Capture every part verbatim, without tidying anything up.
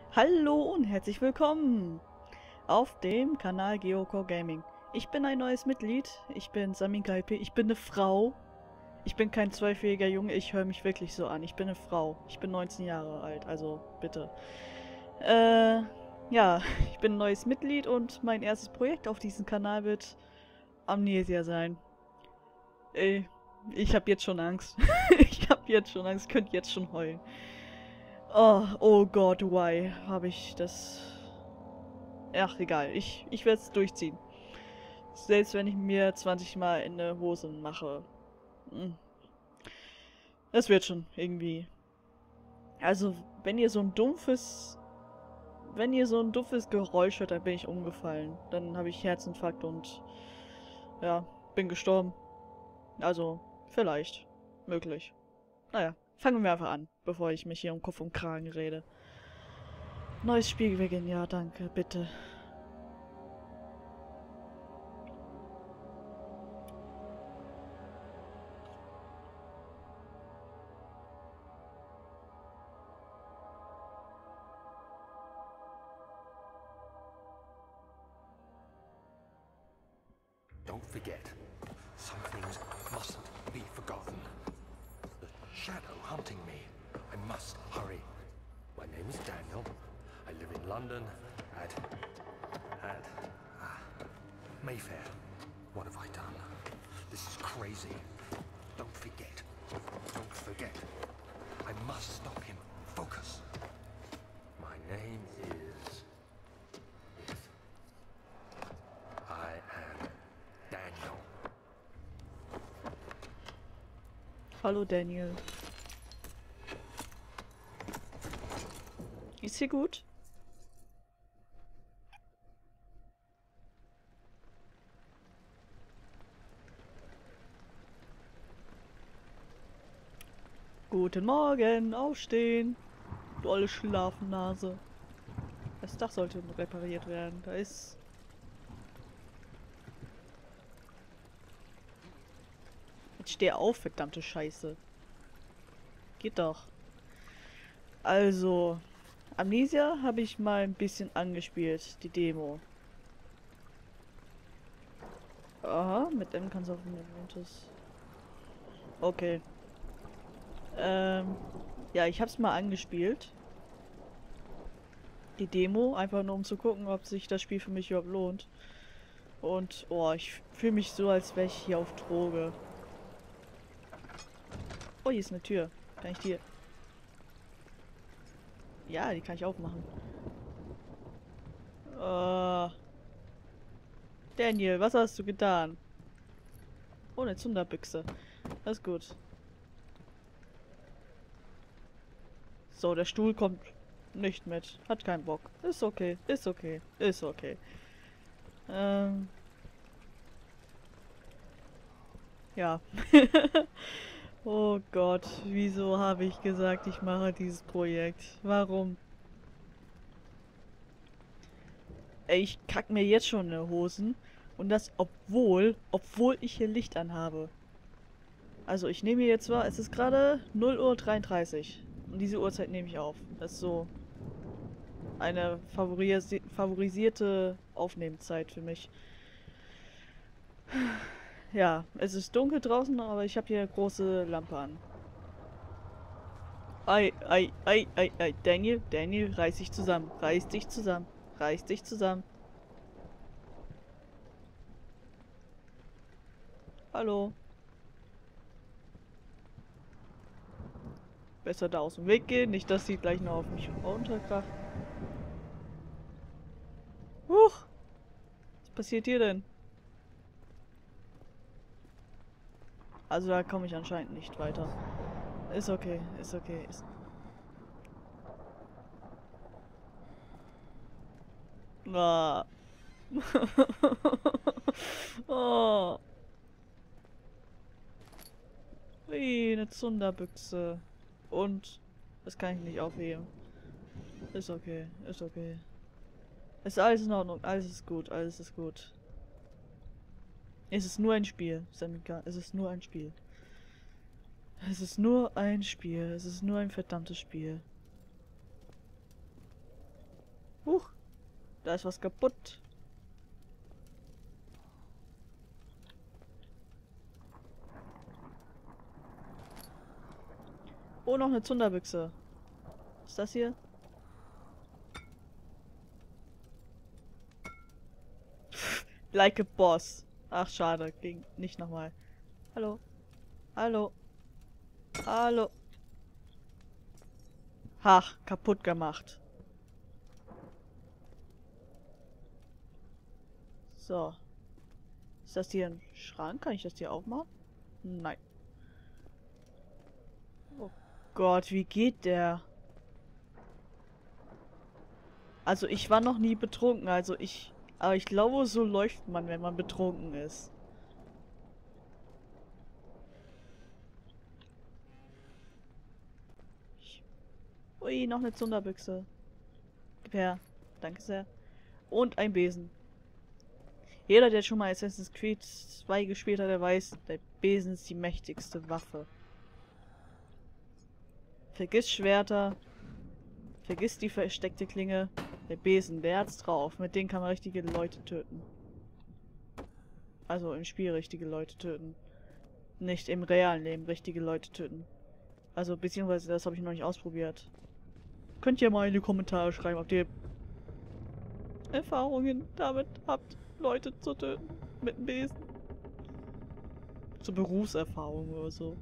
Hallo und herzlich willkommen auf dem Kanal Geocore Gaming. Ich bin ein neues Mitglied, ich bin Samin Kaipe, ich bin eine Frau. Ich bin kein zwölfjähriger Junge, ich höre mich wirklich so an. Ich bin eine Frau. Ich bin neunzehn Jahre alt, also bitte. Äh, ja, ich bin ein neues Mitglied und mein erstes Projekt auf diesem Kanal wird Amnesia sein. Ey, ich habe jetzt schon Angst. Ich habe jetzt schon Angst, könnt jetzt schon heulen. Oh, oh Gott, why habe ich das... Ach, egal. Ich, ich werde es durchziehen. Selbst wenn ich mir zwanzig Mal in eine Hose mache. Hm. Das wird schon, irgendwie. Also, wenn ihr so ein dumpfes... Wenn ihr so ein dumpfes Geräusch hört, dann bin ich umgefallen. Dann habe ich Herzinfarkt und... Ja, bin gestorben. Also, vielleicht. Möglich. Naja, fangen wir einfach an, bevor ich mich hier um Kopf und Kragen rede. Neues Spiel beginnen, ja, danke, bitte. Don't forget, some things mustn't be forgotten. The shadow hunting me. I must hurry. My name is Daniel. I live in London at... at... Ah, Mayfair. What have I done? This is crazy. Don't forget. Don't forget. I must stop him. Focus. My name is... is... I am... Daniel. Hallo Daniel. Ist hier gut? Guten Morgen, aufstehen. Du olle Schlafnase. Das Dach sollte repariert werden. Da ist... Jetzt steh auf, verdammte Scheiße. Geht doch. Also, Amnesia habe ich mal ein bisschen angespielt, die Demo. Aha, mit M kannst du auf dem Okay. Ähm, ja, ich hab's mal angespielt. Die Demo, einfach nur um zu gucken, ob sich das Spiel für mich überhaupt lohnt. Und, oh, ich fühle mich so, als wäre ich hier auf Droge. Oh, hier ist eine Tür. Kann ich die... Ja, die kann ich aufmachen. Äh... Daniel, was hast du getan? Oh, eine Zunderbüchse. Das ist gut. So, der Stuhl kommt nicht mit. Hat keinen Bock. Ist okay, ist okay, ist okay. Ähm... Ja. Oh Gott, wieso habe ich gesagt, ich mache dieses Projekt? Warum? Ey, ich kack mir jetzt schon in die Hosen. Und das obwohl, obwohl ich hier Licht anhabe. Also ich nehme hier zwar, es ist gerade null Uhr dreiunddreißig. Und diese Uhrzeit nehme ich auf. Das ist so eine favorisi favorisierte Aufnehmzeit für mich. Ja, es ist dunkel draußen, aber ich habe hier eine große Lampe an. Ei, ei, ei, ei, ei. Daniel, Daniel, reiß dich zusammen. Reiß dich zusammen. Reiß dich zusammen. Hallo. Besser da aus dem Weg gehen, nicht, dass sie gleich noch auf mich runterkracht. Huch! Was passiert hier denn? Also da komme ich anscheinend nicht weiter. Ist okay, ist okay. Ist ah. Oh. Wie eine Zunderbüchse. Und das kann ich nicht aufheben. Ist okay, ist okay. Ist alles in Ordnung, alles ist gut, alles ist gut. Es ist nur ein Spiel, Samika. Es ist nur ein Spiel. Es ist nur ein Spiel. Es ist nur ein verdammtes Spiel. Huch, da ist was kaputt. Oh, noch eine Zunderbüchse. Was ist das hier? Like a boss. Ach, schade. Ging nicht nochmal. Hallo. Hallo. Hallo. Ach, kaputt gemacht. So. Ist das hier ein Schrank? Kann ich das hier aufmachen? Nein. Oh Gott, wie geht der? Also ich war noch nie betrunken, also ich... Aber ich glaube, so läuft man, wenn man betrunken ist. Ich... Ui, noch eine Zunderbüchse. Gib her. Danke sehr. Und ein Besen. Jeder, der schon mal Assassin's Creed zwei gespielt hat, der weiß, der Besen ist die mächtigste Waffe. Vergiss Schwerter. Vergiss die versteckte Klinge. Der Besen, der hat's drauf. Mit denen kann man richtige Leute töten. Also im Spiel richtige Leute töten. Nicht im realen Leben richtige Leute töten. Also beziehungsweise das habe ich noch nicht ausprobiert. Könnt ihr mal in die Kommentare schreiben, ob ihr Erfahrungen damit habt, Leute zu töten. Mit dem Besen. So Berufserfahrung oder so.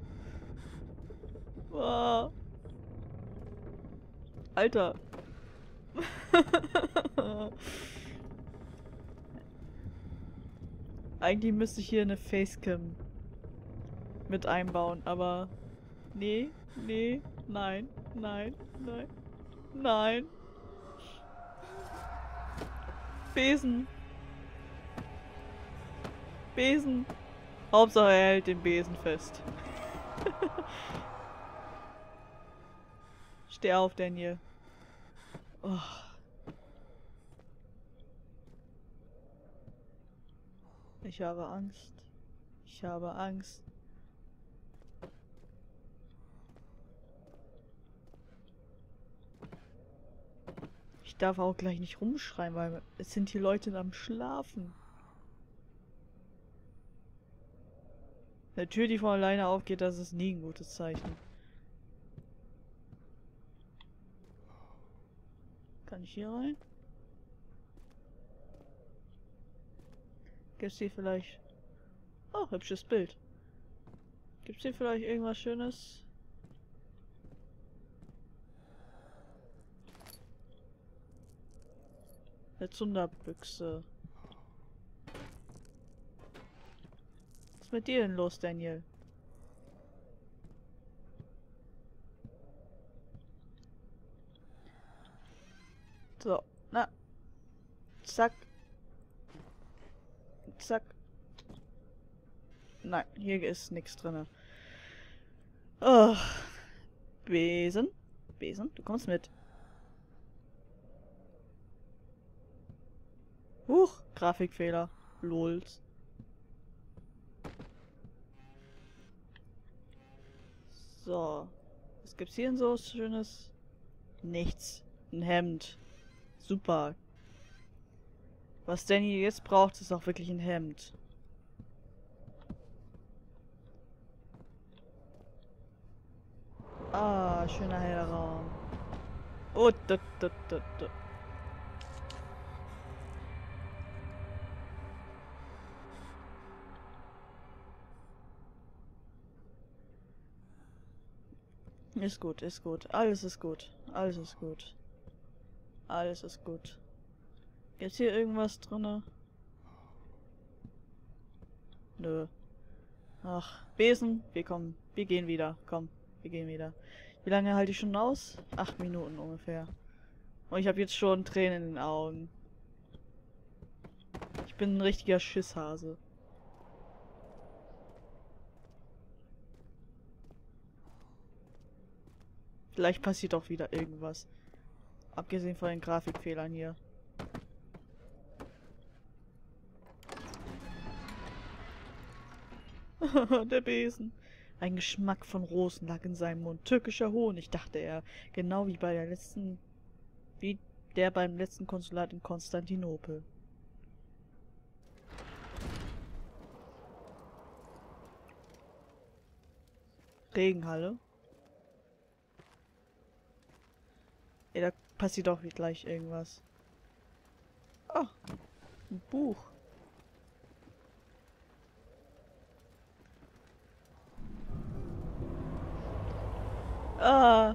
Ah. Alter. Eigentlich müsste ich hier eine Facecam mit einbauen, aber nee, nee, nein, nein, nein, nein. Besen. Besen. Hauptsache er hält den Besen fest. Steh auf, Daniel. Oh. Ich habe Angst. Ich habe Angst. Ich darf auch gleich nicht rumschreien, weil es sind hier Leute am Schlafen. Eine Tür, die von alleine aufgeht, das ist nie ein gutes Zeichen. Kann ich hier rein? Gibt's hier vielleicht... Oh, hübsches Bild. Gibt's hier vielleicht irgendwas Schönes? Eine Zunderbüchse. Was ist mit dir denn los, Daniel? So, na. Zack. Zack. Nein, hier ist nichts drin. Oh. Besen. Besen, du kommst mit. Huch, Grafikfehler. Lols. So. Was gibt's hier denn so Schönes? Nichts. Ein Hemd. Super. Was Danny jetzt braucht, ist auch wirklich ein Hemd. Ah, schöner heller Raum. Oh, da, da, da, da. Ist gut, ist gut. Alles ist gut. Alles ist gut. Alles ist gut. Gibt's hier irgendwas drinne? Nö. Ach, Besen, wir kommen. Wir gehen wieder. Komm, wir gehen wieder. Wie lange halte ich schon aus? Acht Minuten ungefähr. Und ich habe jetzt schon Tränen in den Augen. Ich bin ein richtiger Schisshase. Vielleicht passiert auch wieder irgendwas. Abgesehen von den Grafikfehlern hier. Der Besen. Ein Geschmack von Rosen lag in seinem Mund. Türkischer Hohn, ich dachte er. Genau wie bei der letzten... Wie Der beim letzten Konsulat in Konstantinopel. Regenhalle. Ey, da passiert doch gleich irgendwas. Ah, ein Buch. Ah.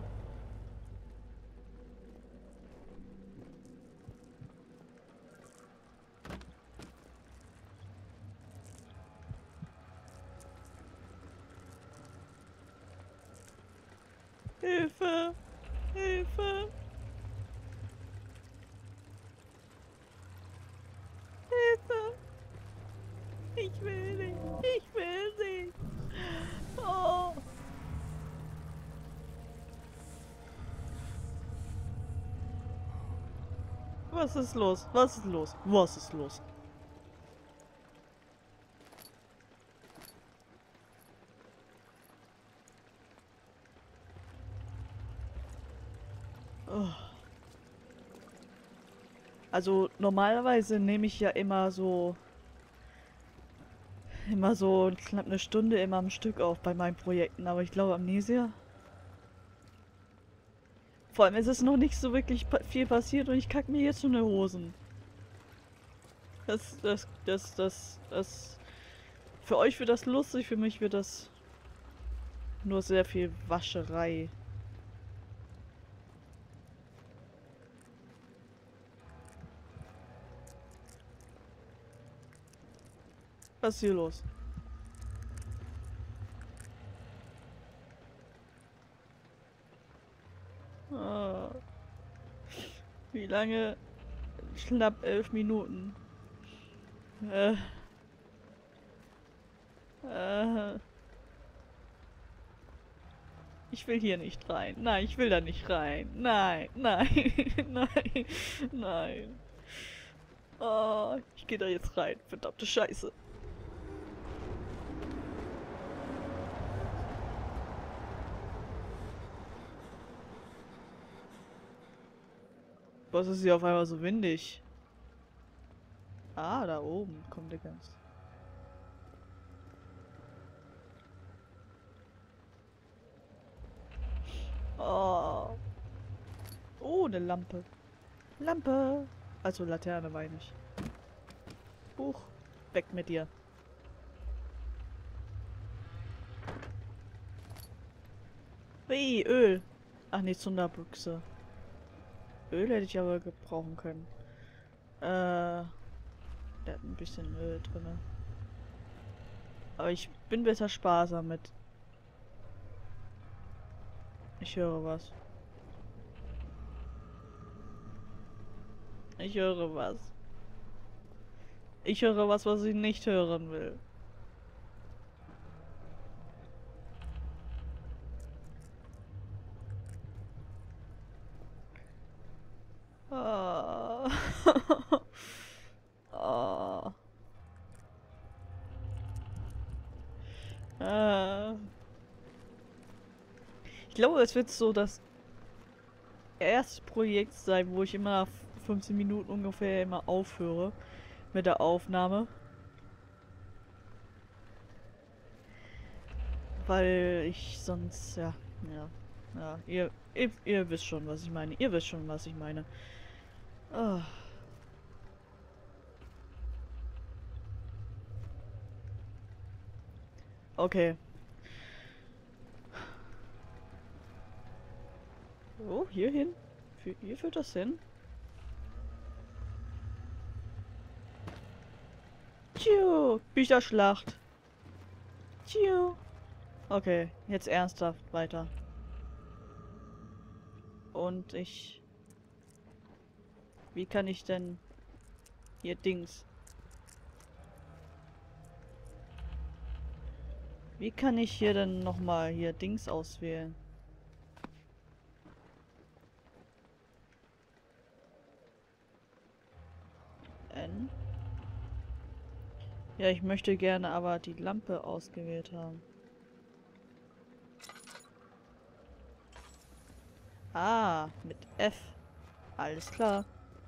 Hilfe! Hilfe! Hilfe! Ich will nicht! Ich will nicht! Oh! Was ist los? Was ist los? Was ist los? Oh. Also normalerweise nehme ich ja immer so immer so knapp eine Stunde immer am Stück auf bei meinen Projekten, aber ich glaube Amnesia. Vor allem ist es noch nicht so wirklich pa viel passiert und ich kacke mir jetzt schon in die Hosen. Das, das, das, das, das. Für euch wird das lustig, für mich wird das nur sehr viel Wascherei. Was ist hier los? Ah. Wie lange? Knapp elf Minuten. Äh. Äh. Ich will hier nicht rein. Nein, ich will da nicht rein. Nein, nein, nein, nein. Oh, ich gehe da jetzt rein. Verdammte Scheiße. Was ist hier auf einmal so windig? Ah, da oben kommt der ganz. Oh. Oh, eine Lampe. Lampe. Also Laterne meine ich. Buch. Weg mit dir. Wie, Öl. Ach nee, Zunderbüchse. Öl hätte ich aber gebrauchen können. Äh. Der hat ein bisschen Öl drin. Aber ich bin besser sparsam mit. Ich höre was. Ich höre was. Ich höre was, was ich nicht hören will. Ah. Ah. Ah. Ich glaube, es wird so das erste Projekt sein, wo ich immer nach fünfzehn Minuten ungefähr immer aufhöre mit der Aufnahme. Weil ich sonst, ja, ja, ja, ihr, ihr, ihr wisst schon, was ich meine. Ihr wisst schon, was ich meine. Ah. Okay. Oh, hier hin? Für, hier führt das hin? Tschiu, Bücherschlacht. Tschiu. Okay, jetzt ernsthaft weiter. Und ich... Wie kann ich denn... Hier Dings... Wie kann ich hier denn nochmal hier Dings auswählen? N? Ja, ich möchte gerne aber die Lampe ausgewählt haben. Ah, mit F. Alles klar.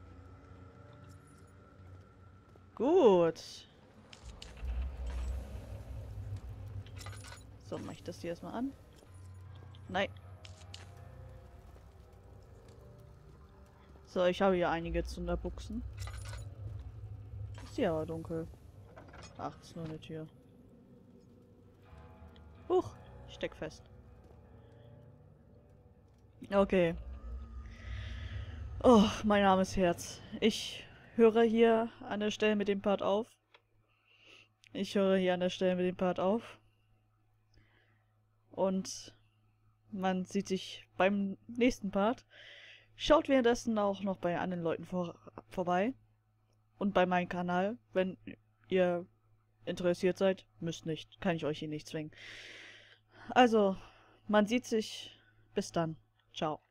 Gut. So, mach ich das hier erstmal an. Nein. So, ich habe hier einige Zunderbuchsen. Ist hier aber dunkel. Ach, ist nur eine Tür. Huch, ich steck fest. Okay. Oh, mein armes Herz. Ich höre hier an der Stelle mit dem Part auf. Ich höre hier an der Stelle mit dem Part auf. Und man sieht sich beim nächsten Part. Schaut währenddessen auch noch bei anderen Leuten vor vorbei. Und bei meinem Kanal, wenn ihr interessiert seid. Müsst nicht. Kann ich euch hier nicht zwingen. Also, man sieht sich. Bis dann. Ciao.